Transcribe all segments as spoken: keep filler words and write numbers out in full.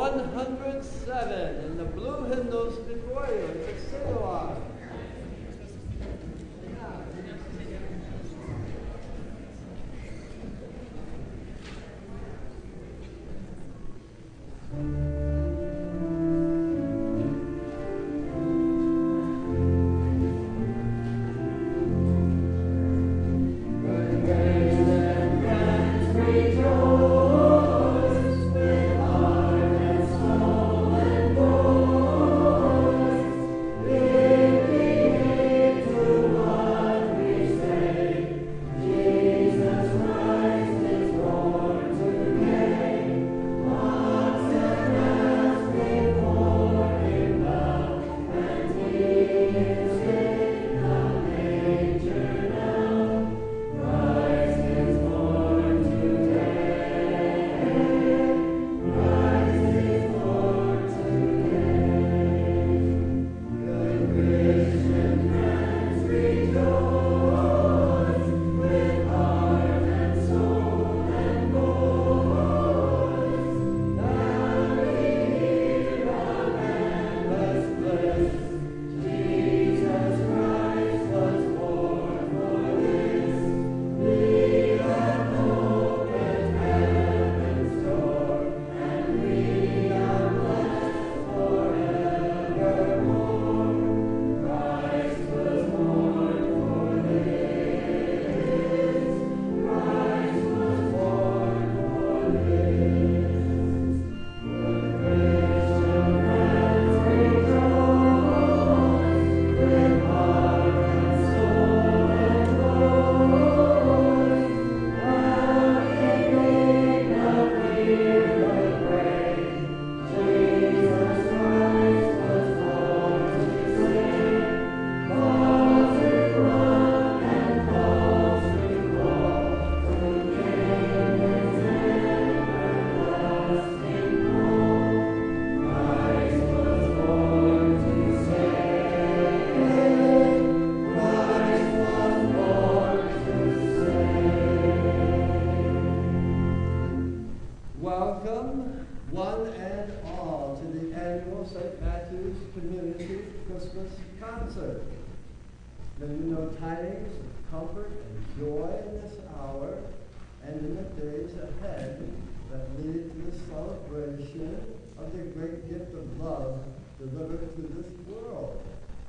one hundred seven, and the blue hymnals before you. It's a sing-along. Welcome, one and all, to the annual Saint Matthew's Community Christmas Concert. May you know tidings of comfort and joy in this hour and in the days ahead that lead to the celebration of the great gift of love delivered to this world.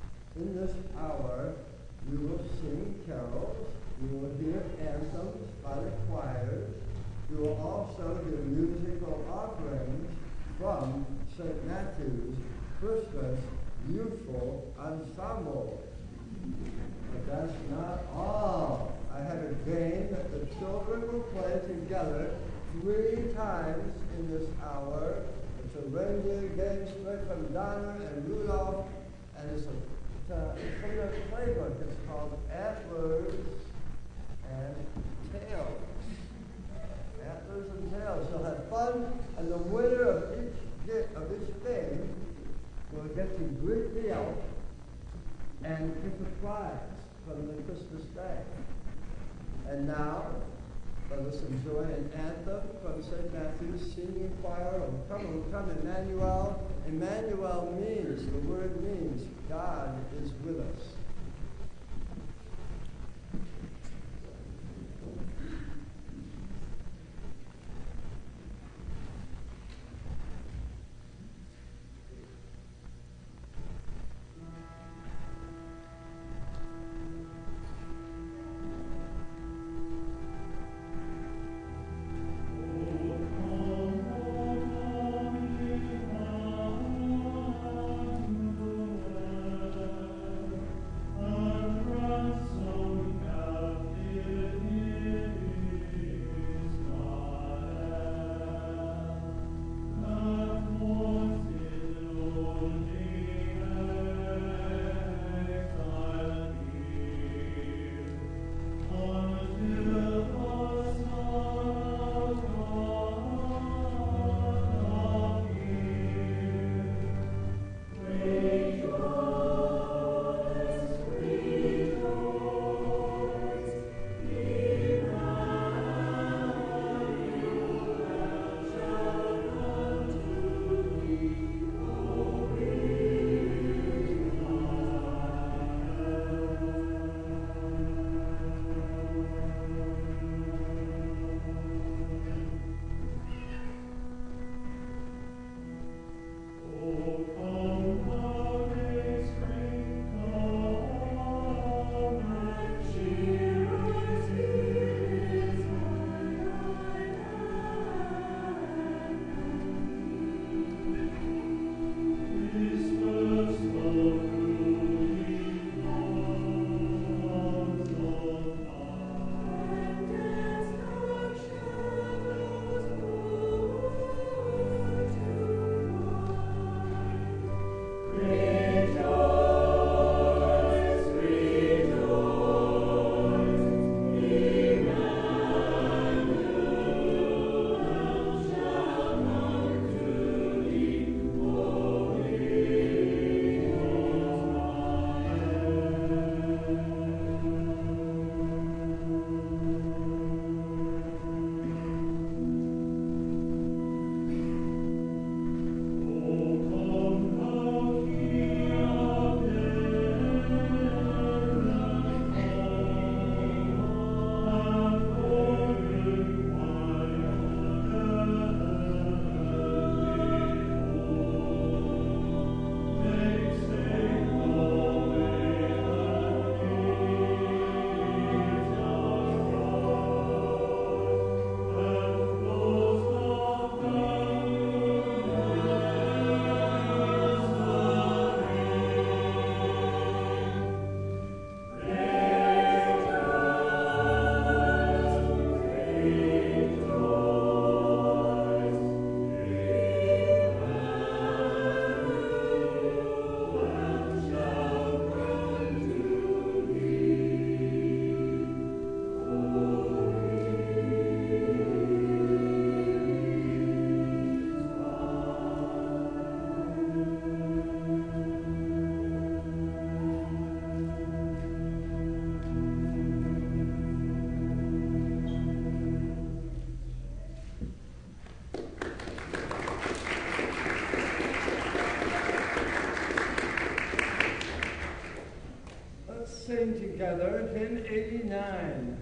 In this hour, we will sing carols, we will hear anthems by the choirs, we will also hear musical offerings from Saint Matthew's Christmas Youthful Ensemble. But that's not all. I have a game that the children will play together three times in this hour. It's a reindeer game straight from Donner and Rudolph, and it's, a, it's, a, it's from their playbook. It's called Antlers and Tails. Antlers and Tails. You'll have fun, and the winner of each of each game will get to greet the elf and pick a prize from the Christmas day. And now, let us enjoy an anthem from Saint Matthew's singing choir. Oh, come, oh, come, Emmanuel. Emmanuel means, the word means, God is with us. together hymn eighty-nine.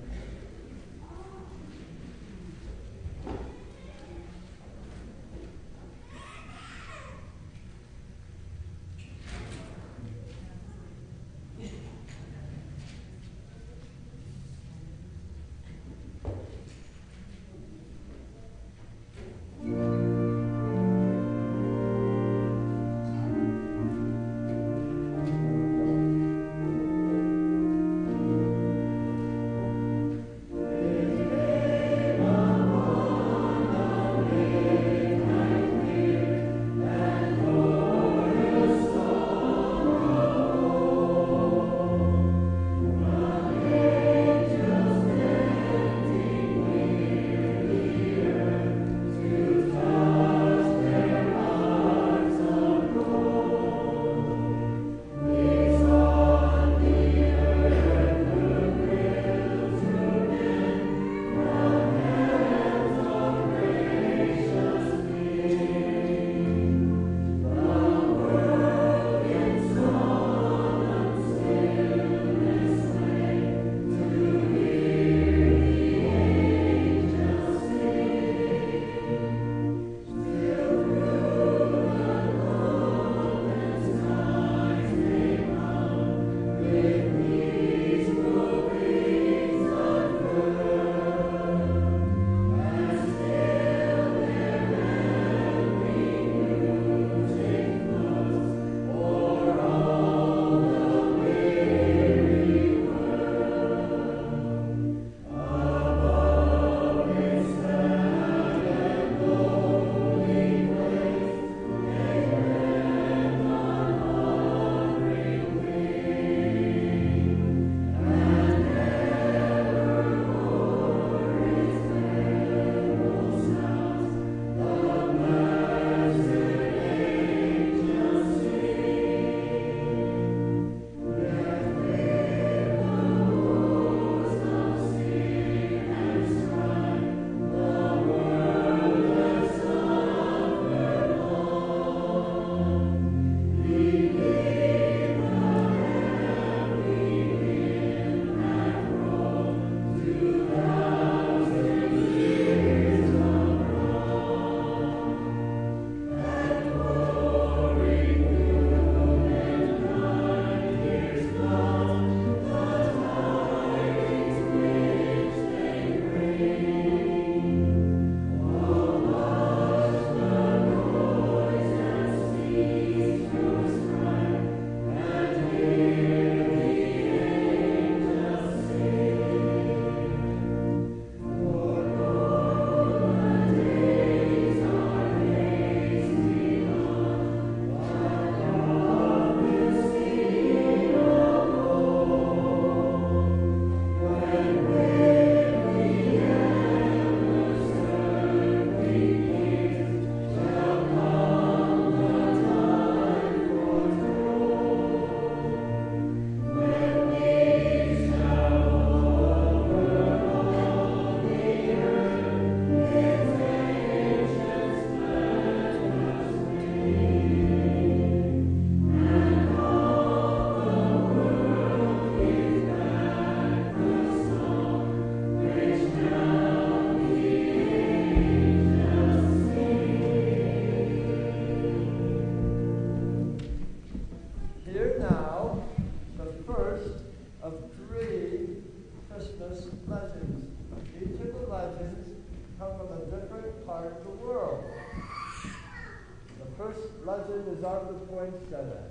legend is of the poinsettia.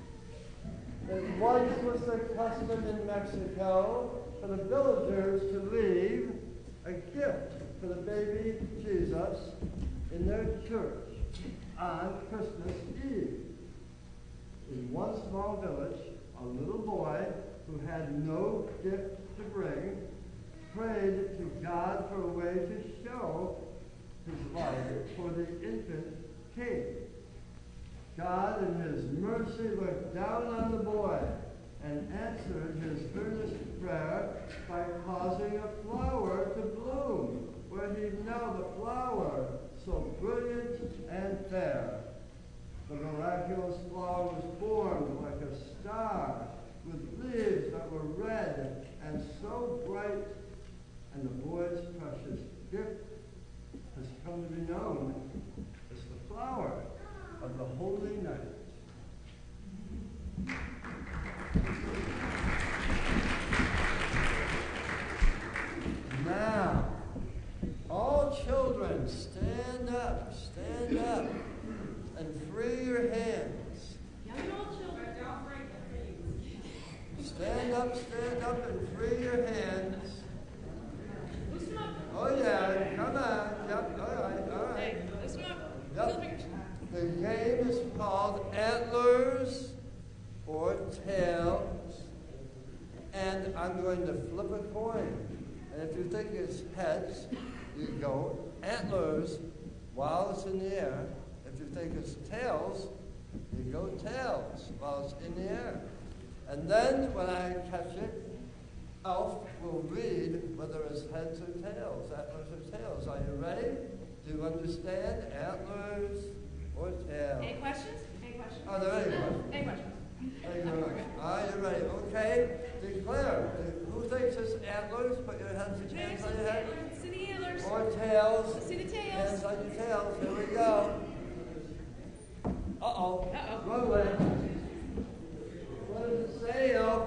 It once was the custom in Mexico for the villagers to leave a gift for the baby Jesus in their church on Christmas Eve. In one small village, a little boy who had no gift to bring prayed to God for a way to show his life for the infant king. God in his mercy looked down on the boy and answered his earnest prayer by causing a flower to bloom where he knelt a flower so brilliant and fair. The miraculous flower was formed like a star with leaves that were red and so bright, and the boy's precious gift has come to be known as the flower of the holy night. Now, all children, stand up, stand up, and free your hands. Young and old children, don't break it. Stand up, stand up, and free your hands. Loosen up. Oh yeah, come on. Yep, all right, all right. Hey, loosen up. Yep. Little fingers. The game is called Antlers or Tails, and I'm going to flip a coin. And if you think it's heads, you go antlers while it's in the air. If you think it's tails, you go tails while it's in the air. And then when I catch it, Elf will read whether it's heads or tails, antlers or tails. Are you ready? Do you understand antlers or tails? Any questions? Any questions? Are there any questions? Any questions? Thank you very much. Are you ready? Okay. Declare. Who thinks it's antlers? Put your hands, hands on your head. See the antlers. Or tails. See the tails. Hands on your tails. Here we go. Uh-oh. Uh-oh. Run away. What does it say, Elf?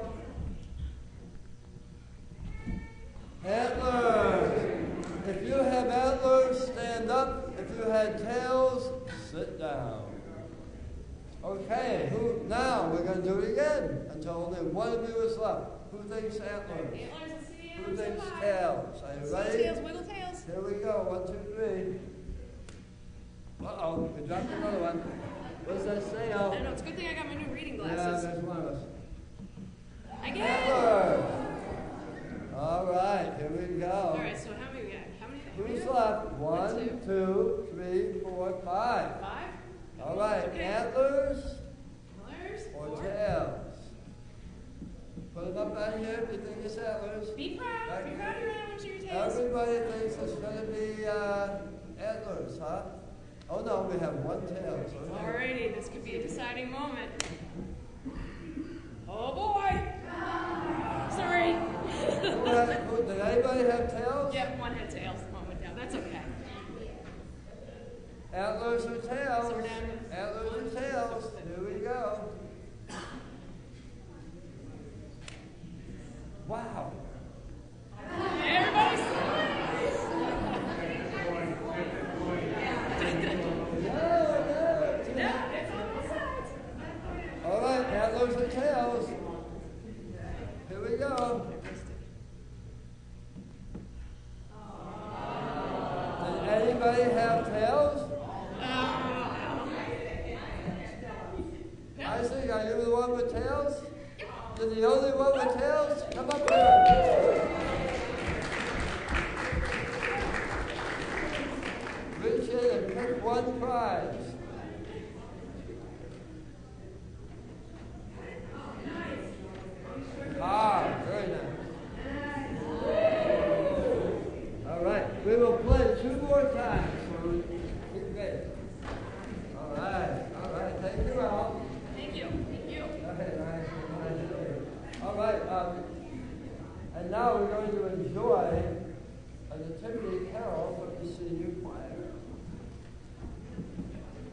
Antlers. If you have antlers, stand up. If you had tails, sit down. Okay, who, now we're going to do it again until only one of you is left. Who thinks antlers? Antlers, let's see the Who antlers. thinks High. tails? Are you See the ready? tails, wiggle tails. Here we go. One, two, three. Uh-oh, we dropped another one. What does that say, I Al? don't know, it's a good thing I got my new reading Yeah, glasses. there's one of us. I get it. Antlers. All right, here we go. All right, so how many we got? How many? how many Who's do we left? have? One, two. two, three, four, five. Five. All right, Okay. antlers Antlers. or Four. tails? Put them up on here if you think it's antlers. Be proud. Be proud of your antlers or your tails. Everybody thinks it's going to be uh, antlers, huh? Oh no, we have one tail. So Alrighty, this could be a deciding moment. Oh boy! Sorry. Who had- who- did anybody have tails? Yep, one had tails, one went down. That's okay. Antlers or tails? So we're down to Antlers one, or two, tails? six, Here we go. Wow. Everybody's Yeah, No, it's on both sides. yeah. All right, antlers or tails? Here we go. Did anybody have tails? Isaac, are you the one with tails? You're the only one with tails? Come up here. Reach in and pick one prize. Ah, very nice. All right, we will play two more times. So we keep ready. All right, all right. Thank you all. Thank you. Thank you. Okay, nice, nice. All right, um, and now we're going to enjoy a nativity carol from the senior choir.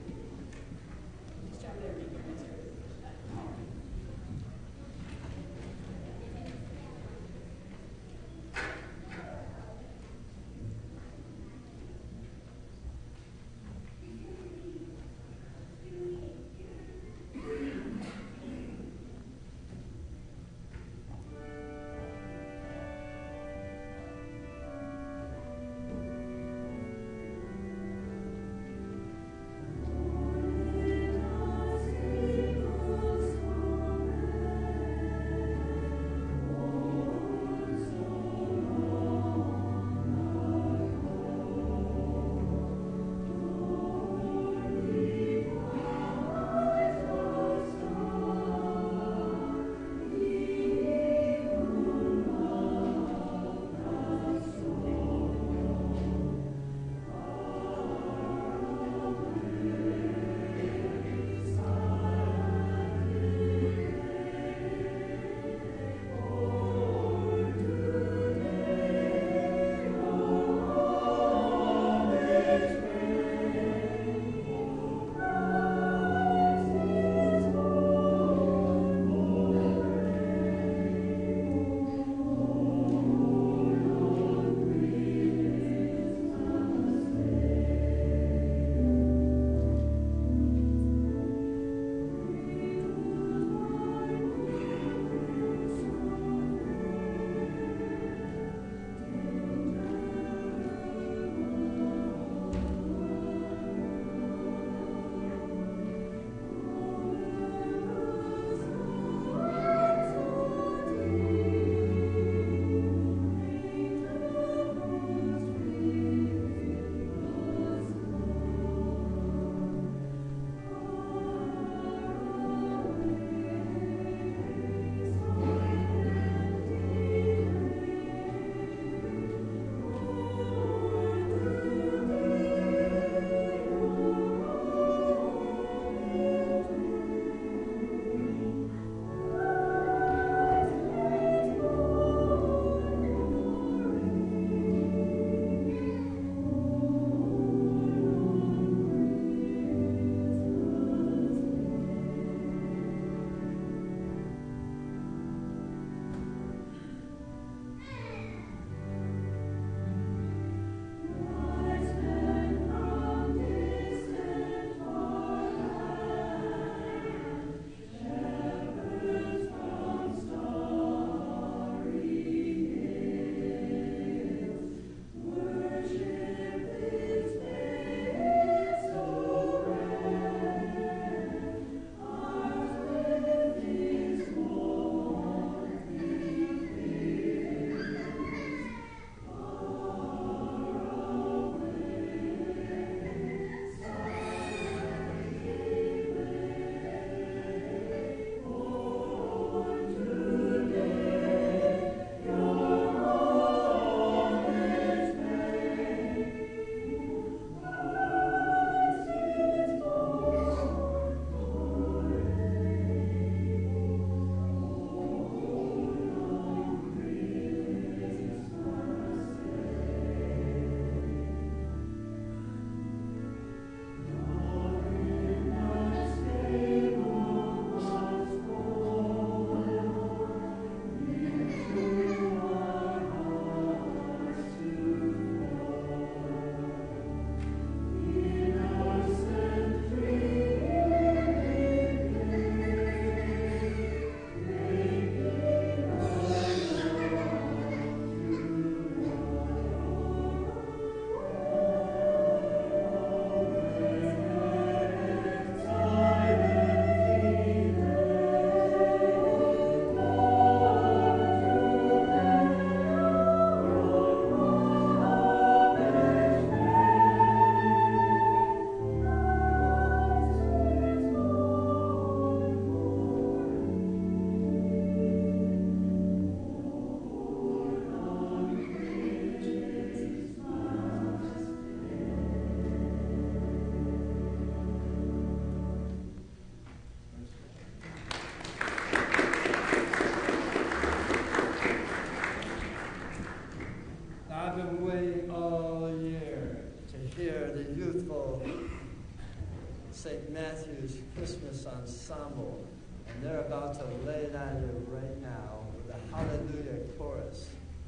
Matthews Christmas Ensemble, and they're about to lay it on you right now with a Hallelujah chorus.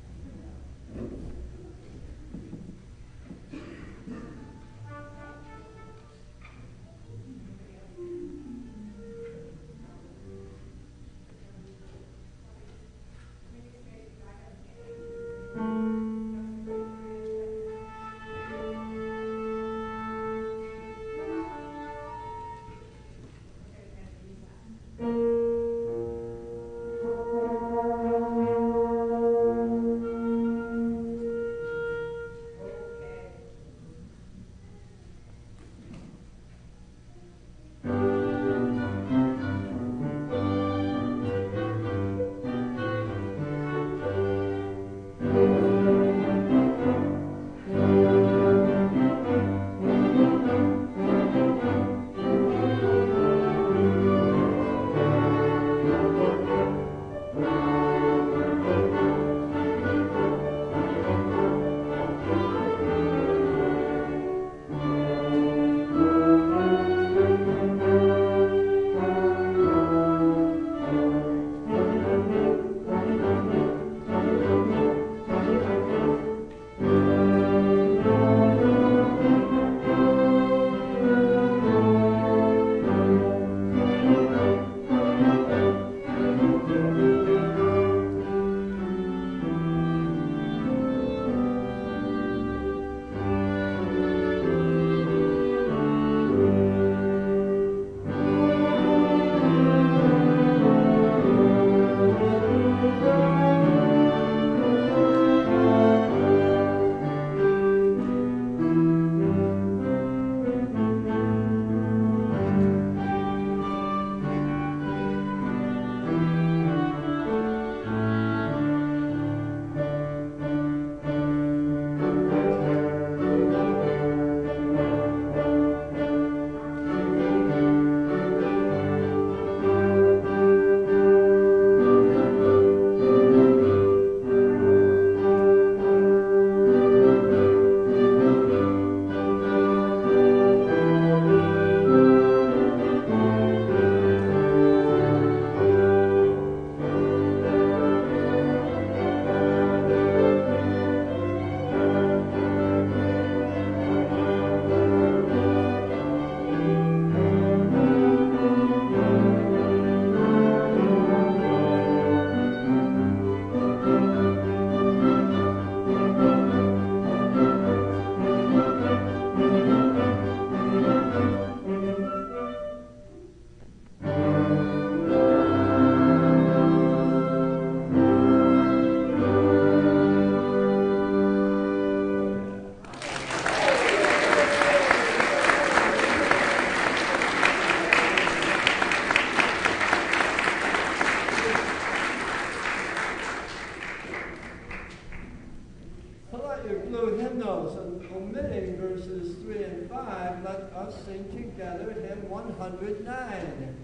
Omitting verses three and five, let us sing together hymn one hundred nine.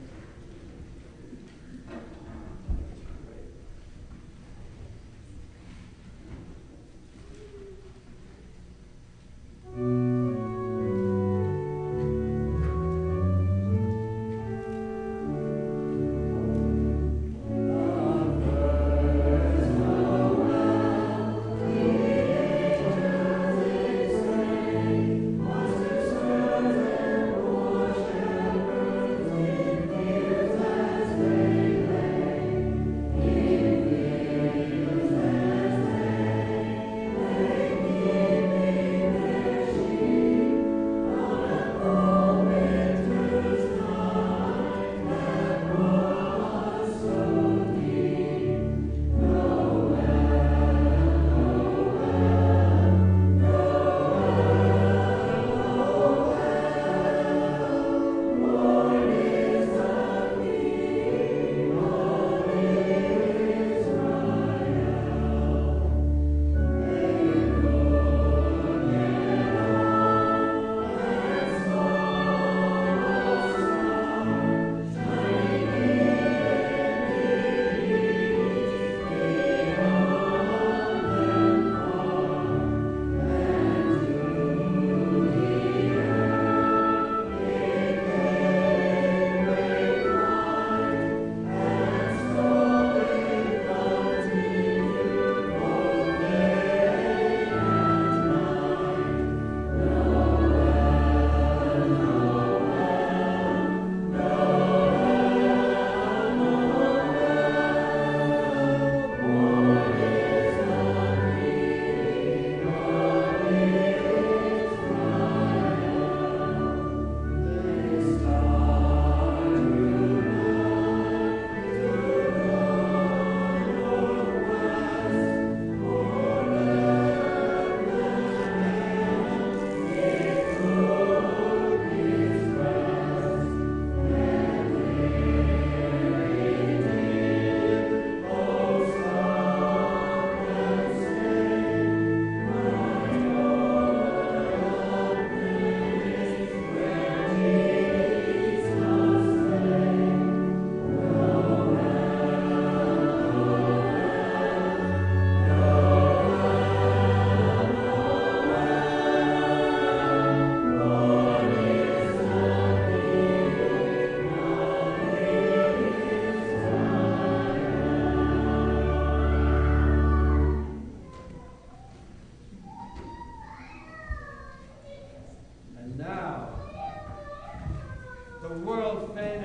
Thank you.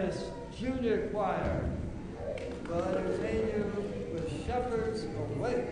Holiness Junior Choir will entertain you with Shepherds Awake.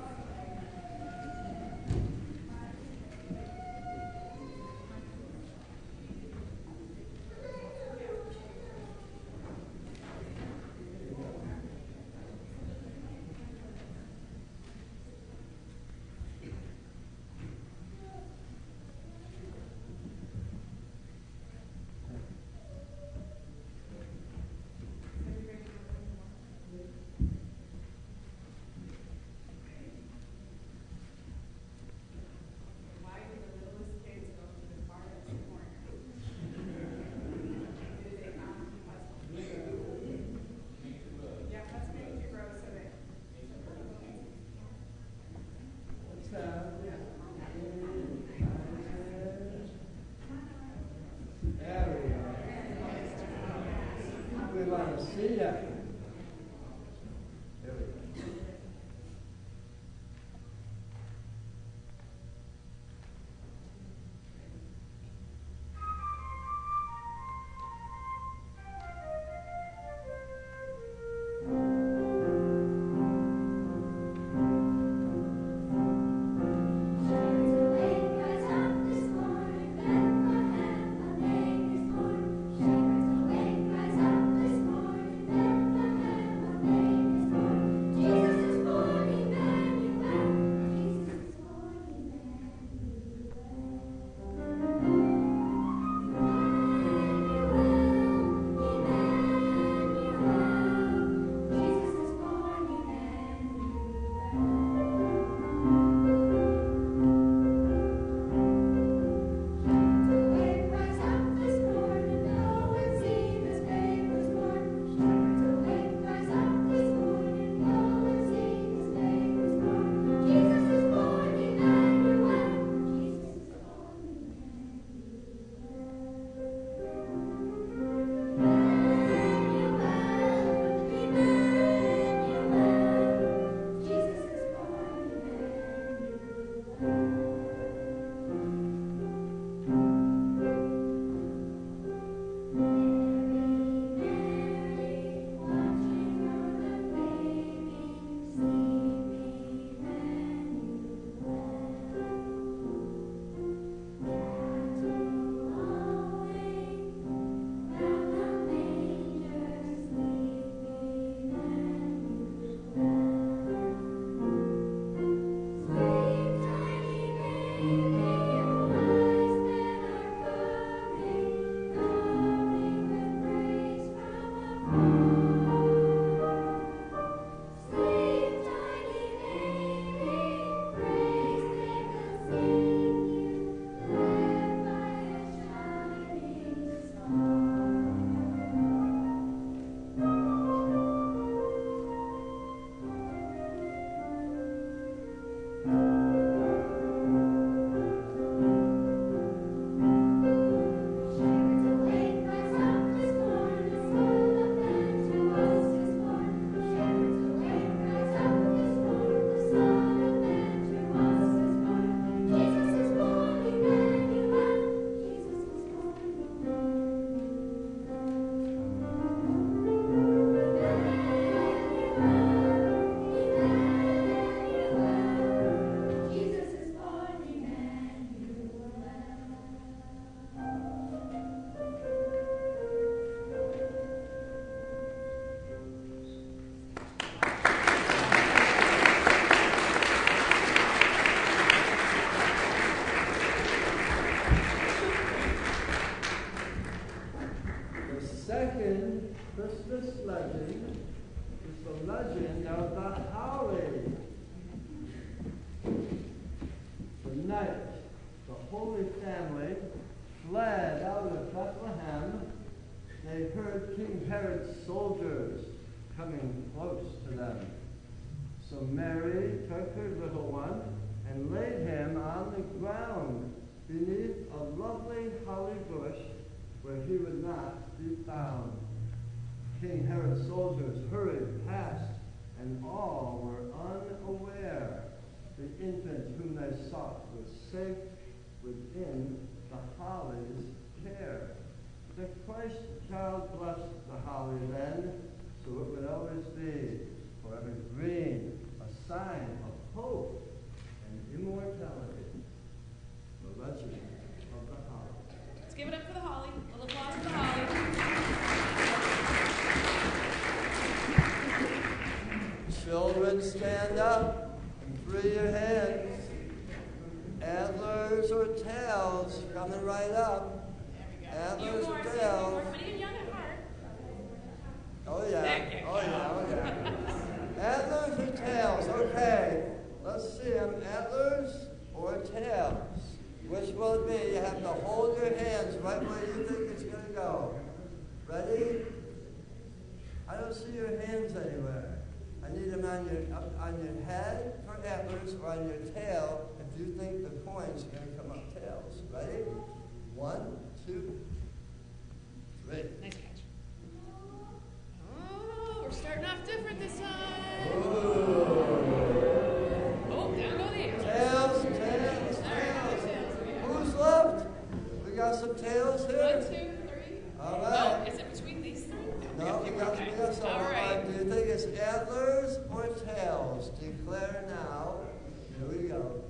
See ya. There we go. Christmas legend is the legend of the Holly. The night the Holy Family fled out of Bethlehem, they heard King Herod's soldiers coming close to them. So Mary took her little one and laid him on the ground beneath a lovely holly bush where he would not be found. King Herod's soldiers hurried past, and all were unaware the infant whom they sought was safe within the holly's care. the Christ child blessed the holly then, so it would always be forever green, a sign of hope and immortality. The legend of the holly. Let's give it up for the holly. A little applause for the holly. Children, stand up and free your hands. Antlers or tails coming right up. Antlers or tails. Young at heart. Oh yeah, oh yeah, oh yeah. Antlers or tails, okay. Let's see them, antlers or tails. Which will it be? You have to hold your hands right where you think it's going to go. Ready? I don't see your hands anywhere. I need them on your, up on your head for antlers or on your tail if you think the coin's going to come up tails. Ready? One, two, three. Nice catch. Oh, we're starting off different this time. Ooh. Oh, down go the ears. Tails, tails, tails. Who's left? We got some tails here. One, two, three. All right. Oh, is it between these three? No, we got, we got some. All right. Do you think it's antlers or tails? Declare now. Here we go.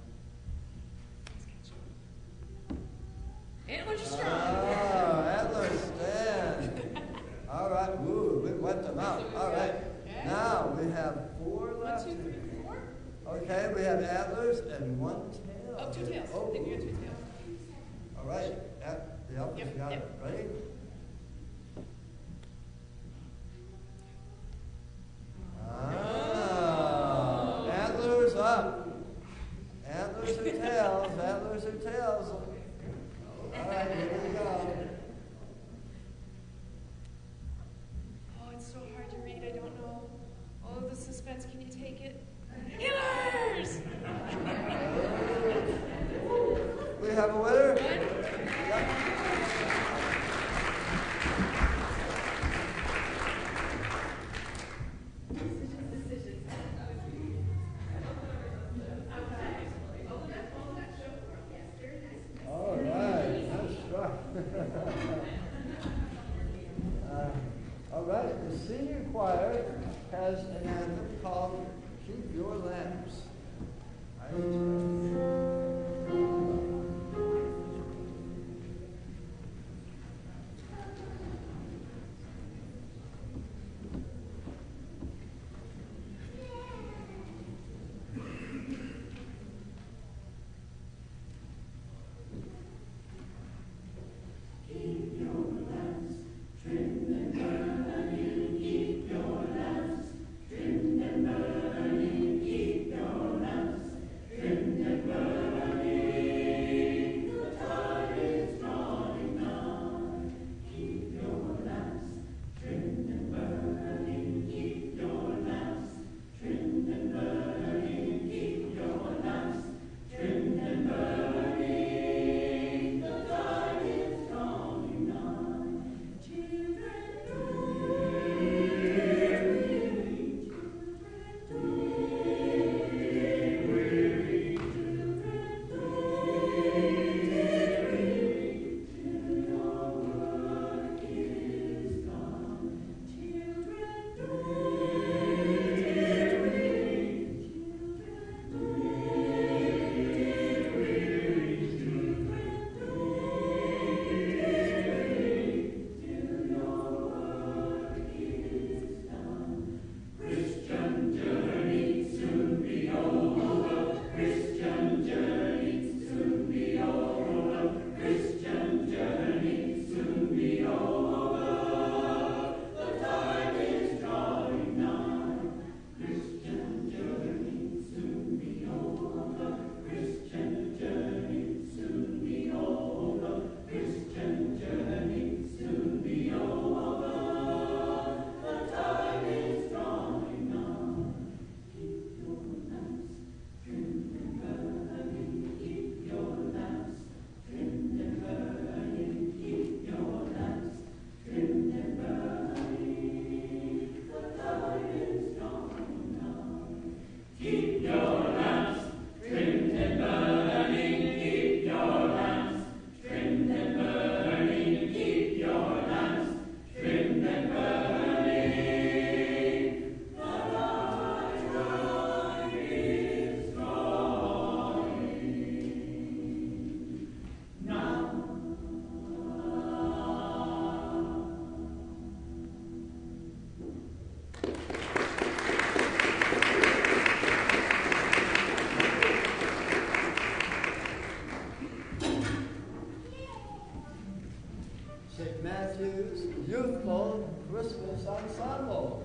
Antlers are strong. Ah, antlers stand. All right. Ooh, we wet them out. All right. Okay. Now we have four One, left. two, three, four. Okay, we have antlers and one tail. Oh, two tails. Oh. I think we got two tails. All right. At, the elf has Yep, got yep. it. Ready? Ah, antlers up. Antlers or tails, antlers or tails. All right, here we go. Oh, it's so hard to read. I don't know. Oh, the suspense. Can you take it? Antlers! We have a winner. One. Yep. All right, that's right. uh, all right, the senior choir has an anthem called "Keep Your Lamps." I Trimmed and burning, keep your lamps. Trimmed and burning. Christmas Ensemble.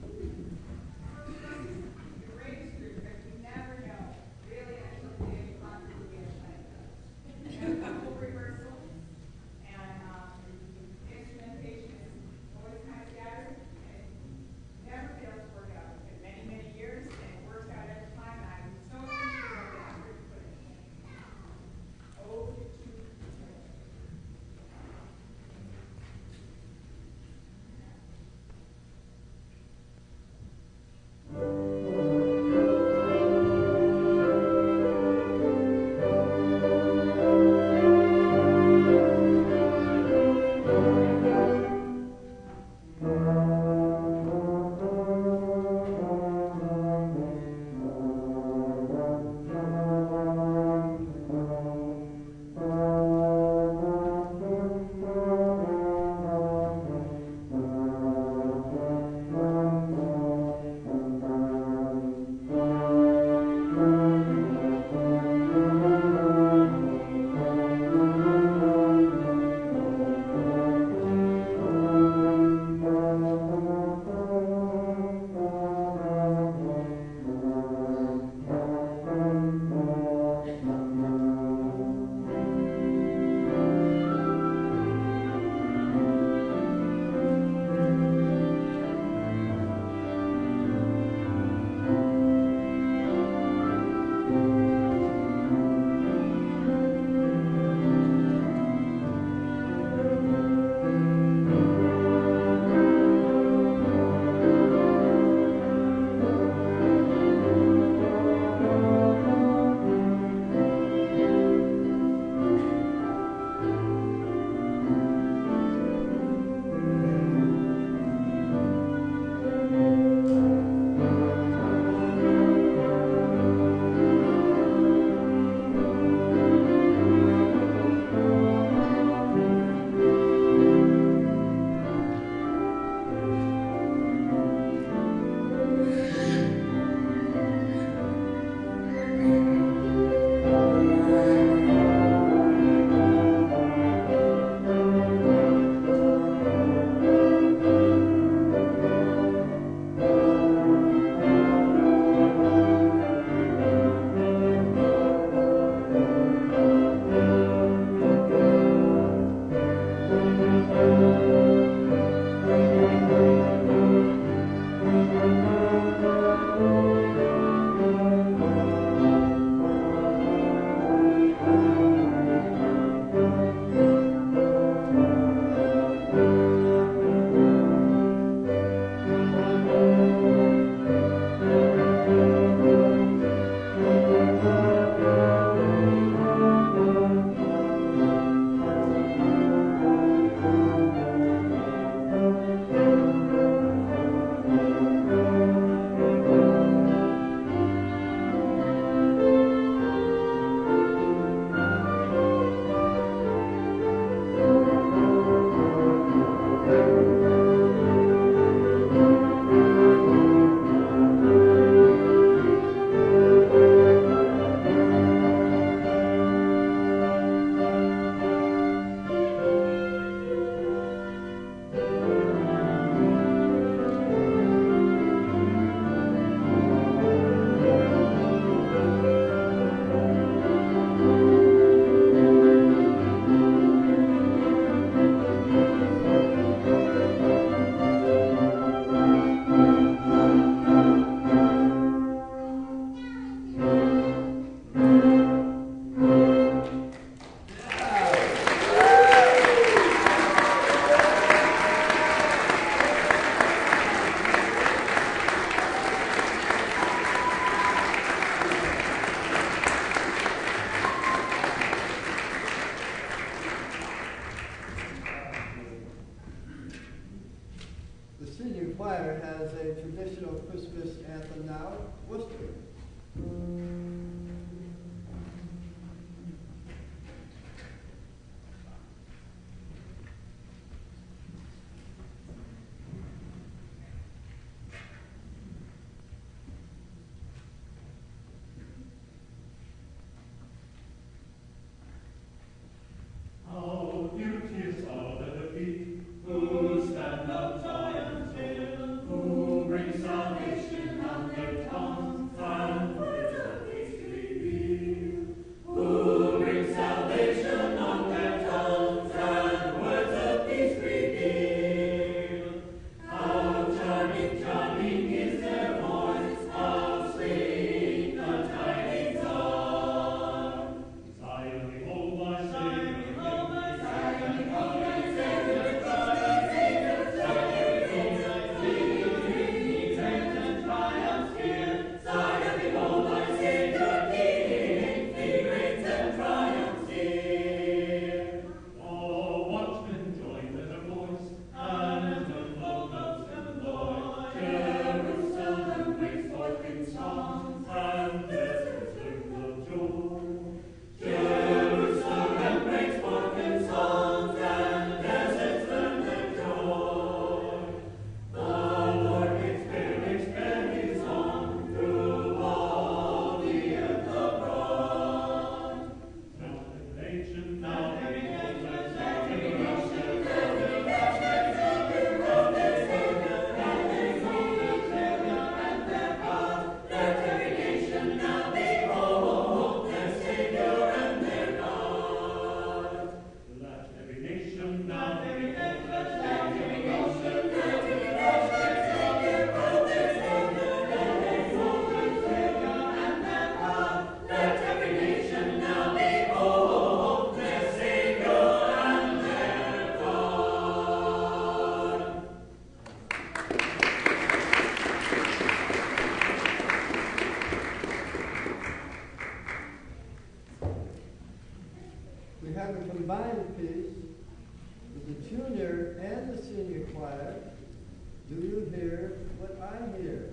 choir has a traditional Christmas anthem now, Worcester. How beauteous are the feet who stand outside Do you hear what I hear?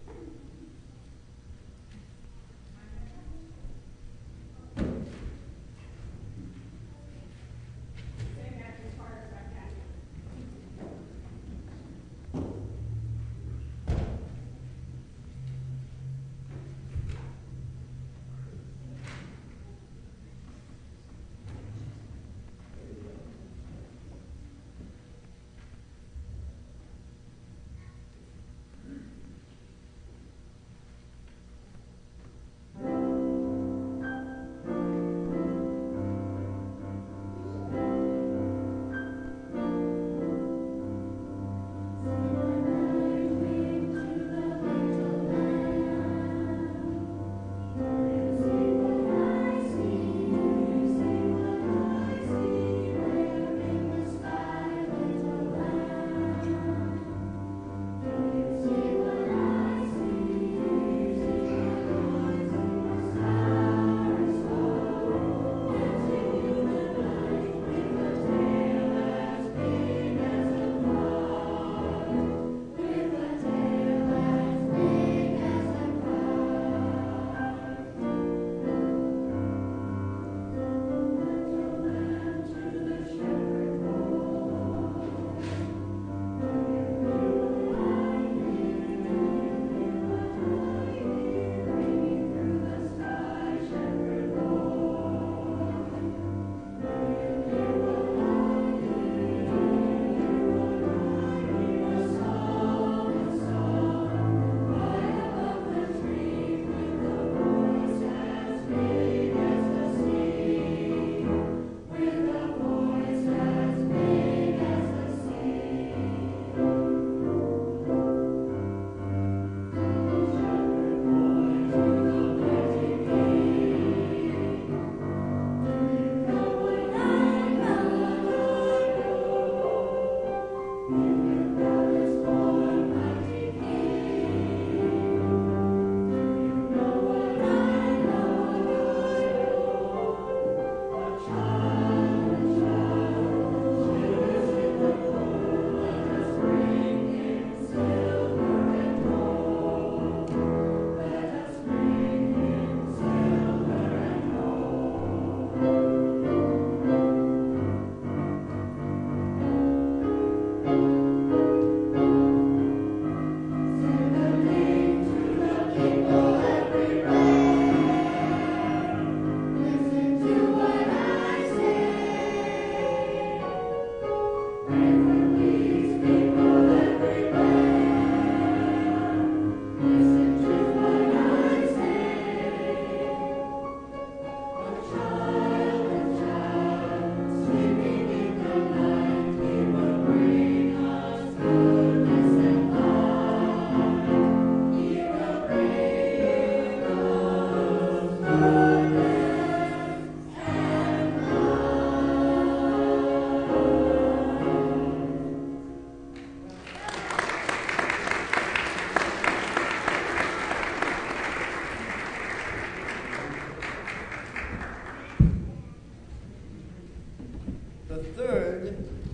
The third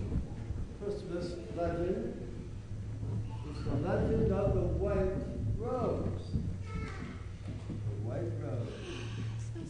Christmas legend is the legend of the white rose. The white rose.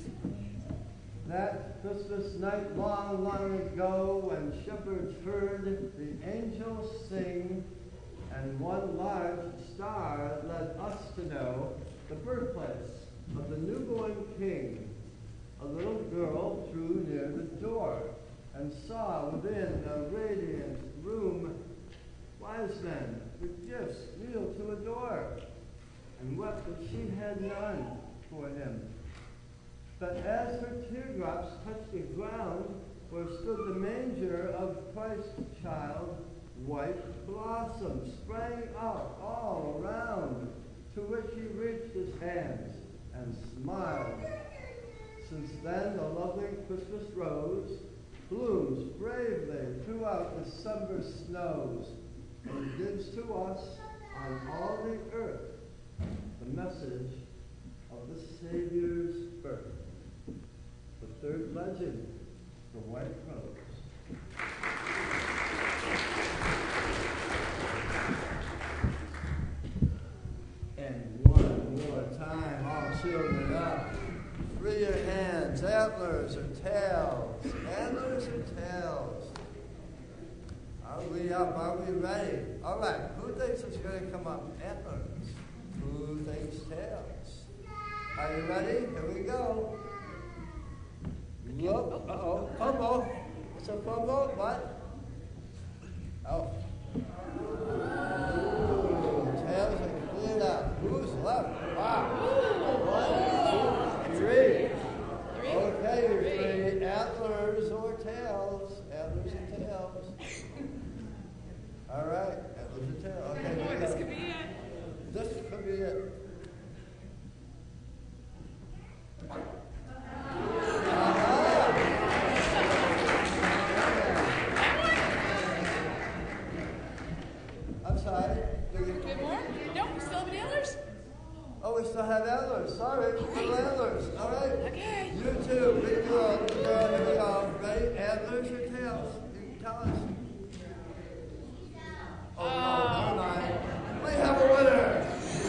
That Christmas night long, long ago, when shepherds heard the angels sing, and one large star led us to know the birthplace of the newborn king, a little girl drew near the door and saw within a radiant room wise men with gifts kneel to adore, and wept that she had none for him. But as her teardrops touched the ground where stood the manger of Christ child, white blossoms sprang up all around, to which he reached his hands and smiled. Since then, the lovely Christmas rose blooms bravely throughout the summer snows, and gives to us on all the earth the message of the Savior's birth. The third legend, the white rose. Who thinks it's going to come up antlers? Who thinks tails? Are you ready? Here we go. Look. Uh-oh. Fumble. It's a fumble. What? Oh. Ooh, tails are cleared out. Who's left? Wow. One, two, three. Okay, you three. Antlers or tails. Antlers and tails. All right. Antlers and tails. Okay. Boy, this could be it. This could be it. I'm sorry. Do you- Good more? Nope, we still have antlers? Oh, we still have antlers. Sorry. Still antlers. All right. Okay. You too. Big girl. Big girl. Here we go. Ready? Antlers or tails? You can tell us. Oh, no. Never mind. We have a winner.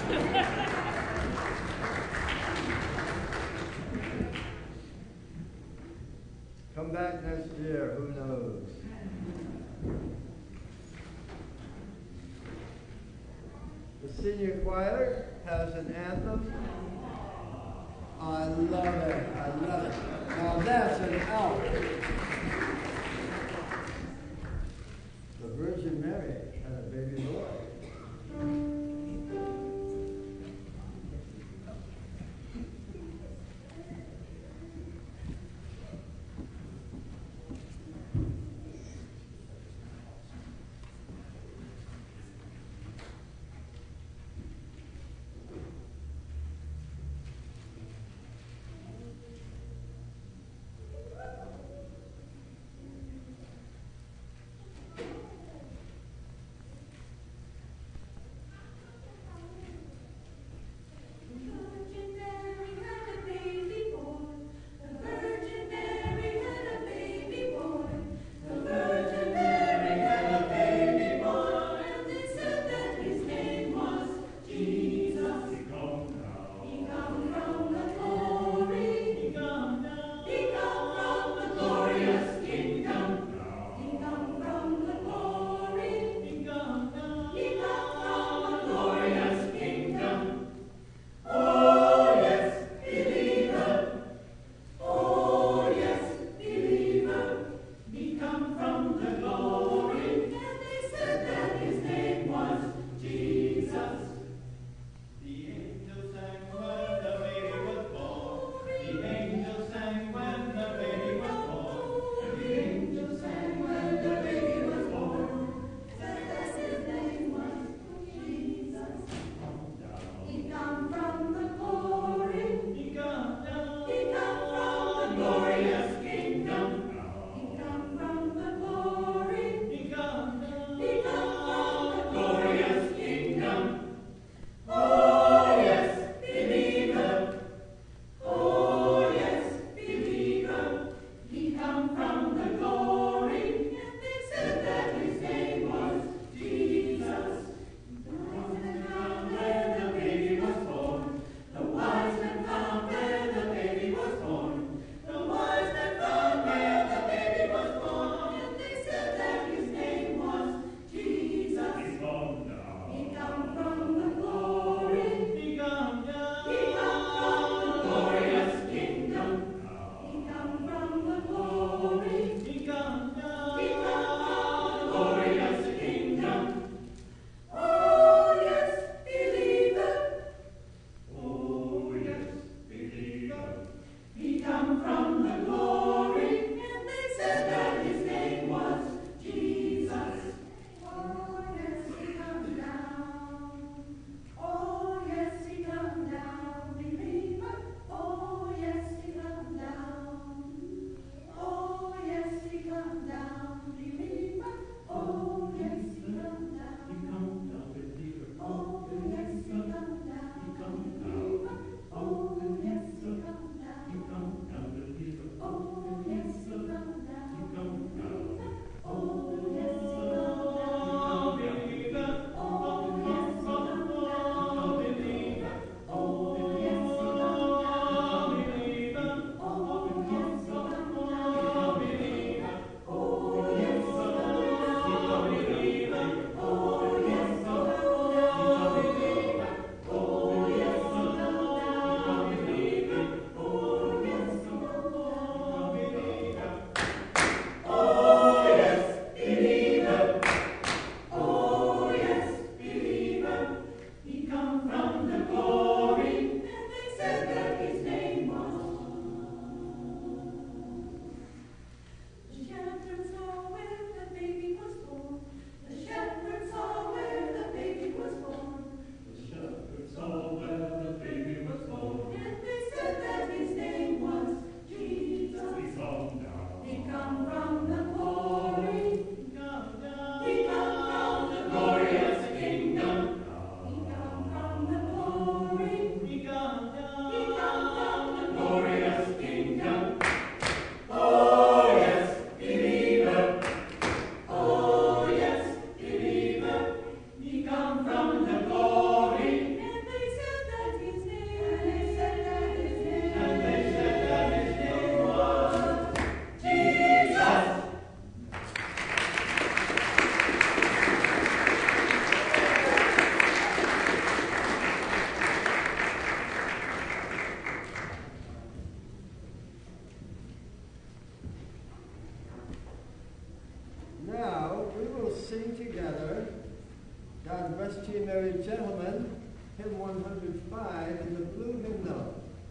Come back next year. Who knows? The senior choir has an anthem. I love it. I love it. Now that's an elf. The Virgin Mary had a baby boy. S T Married Gentlemen, hymn one hundred five in the blue hymnal.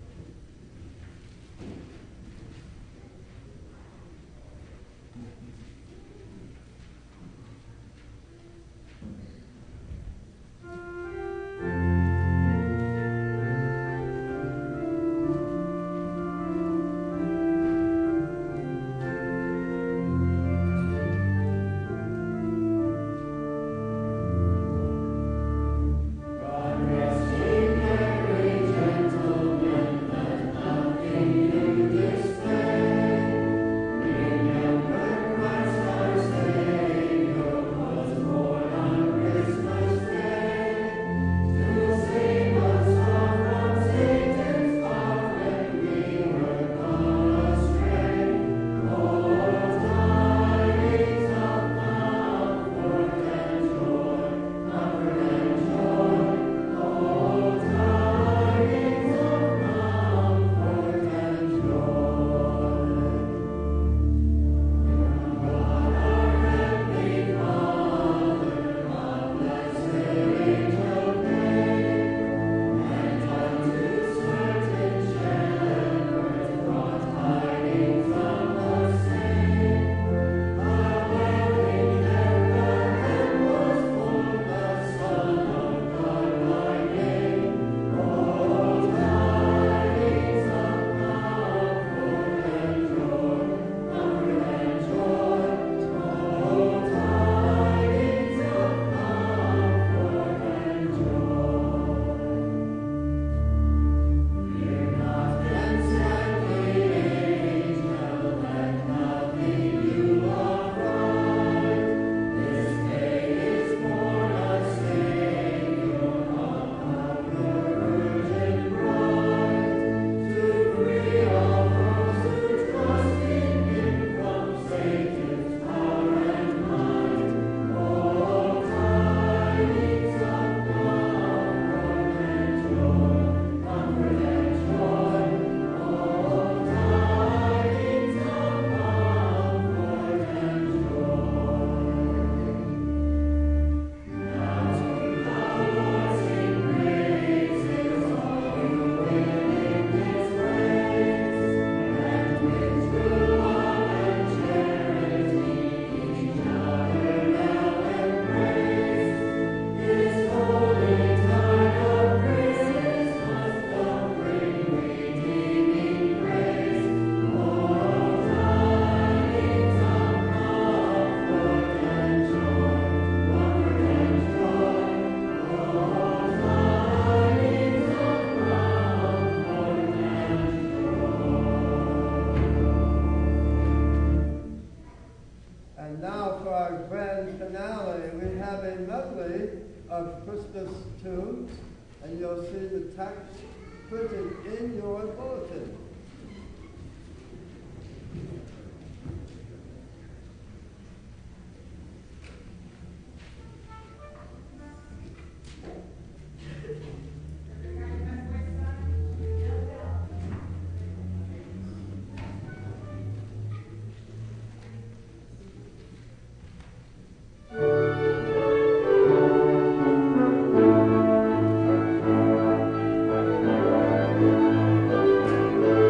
Of Christmas tunes, and you'll see the text printed in your bulletin. Thank you.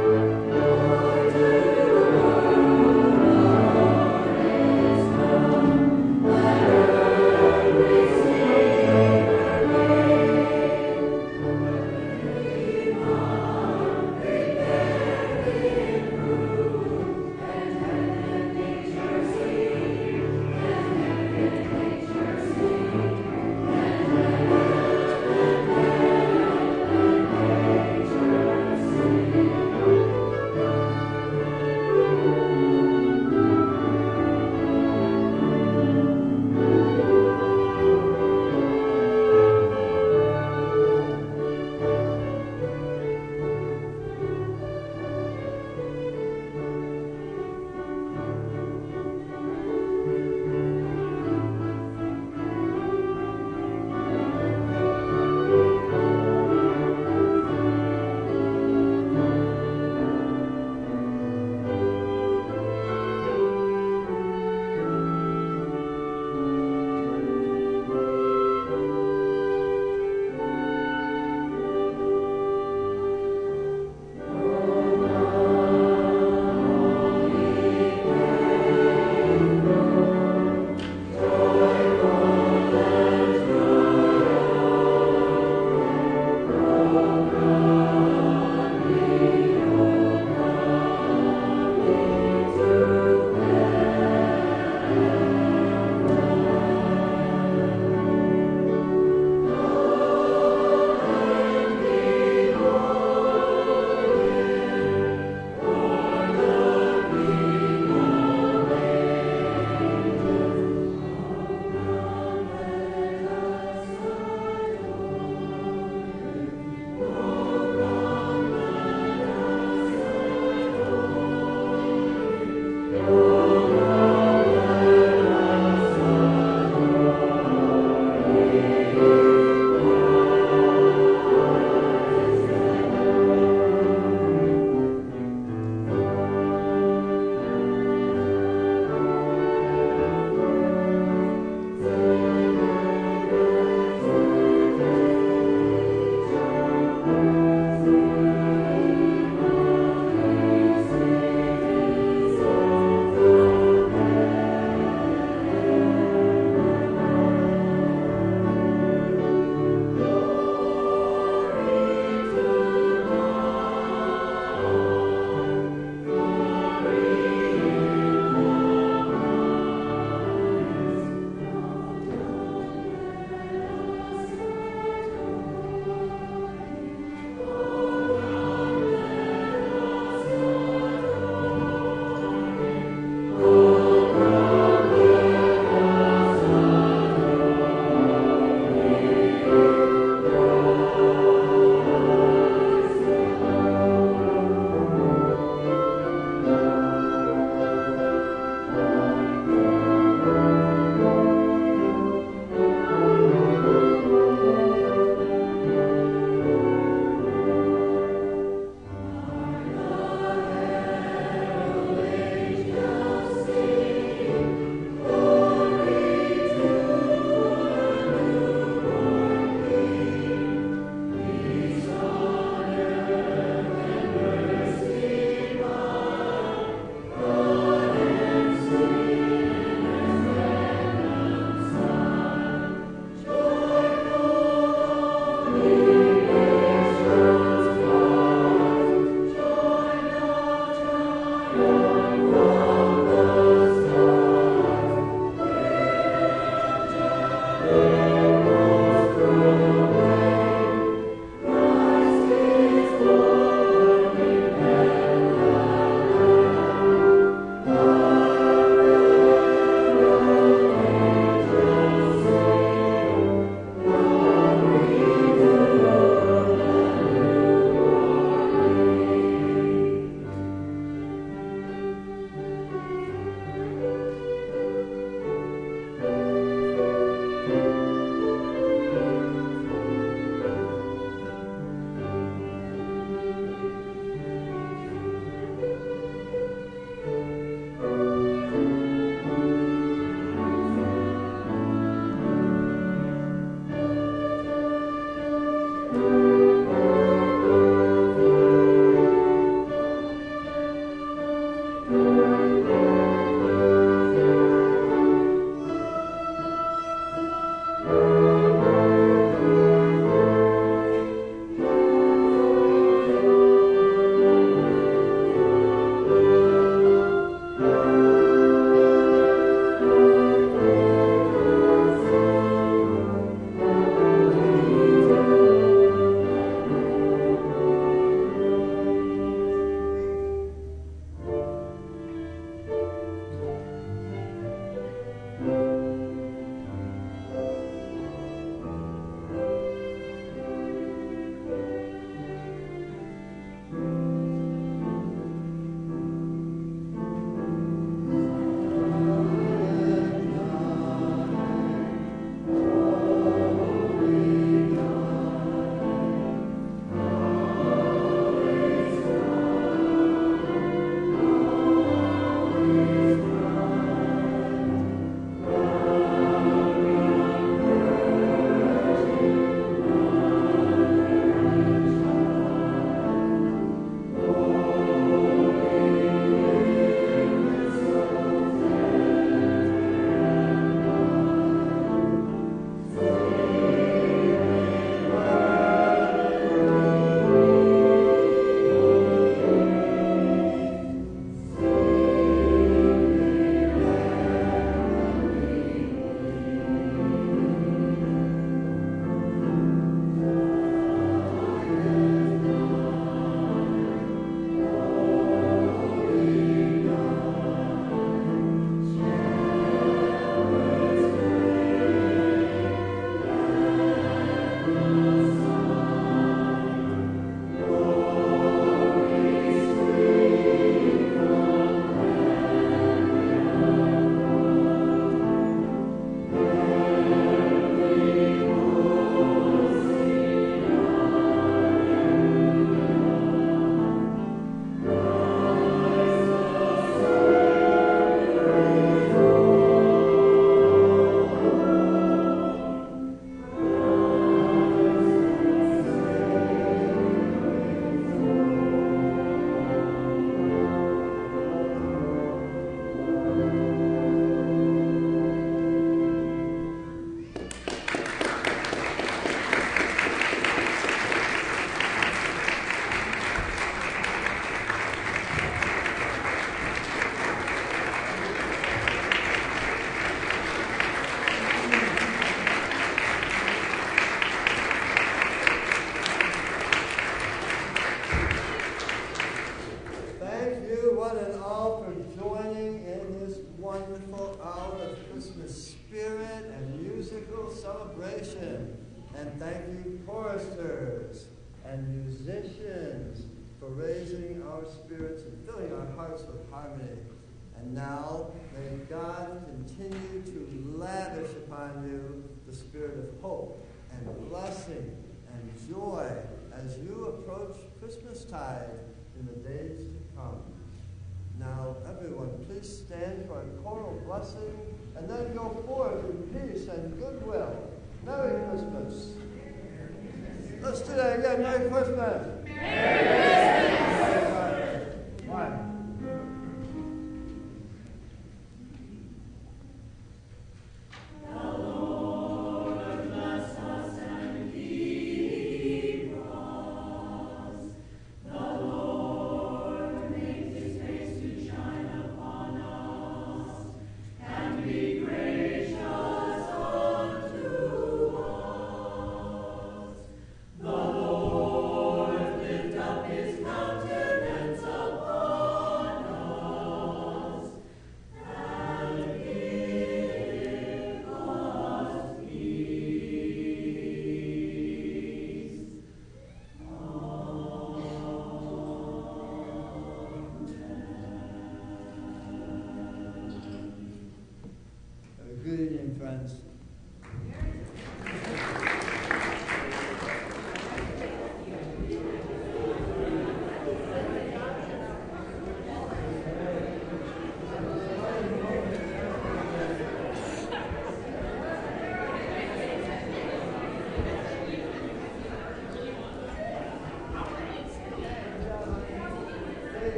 And thank you, choristers and musicians, for raising our spirits and filling our hearts with harmony. And now, may God continue to lavish upon you the spirit of hope and blessing and joy as you approach Christmastide in the days to come. Now, everyone, please stand for a choral blessing and then go forth in peace and goodwill. Merry Christmas. Let's do that again. Merry Christmas. Merry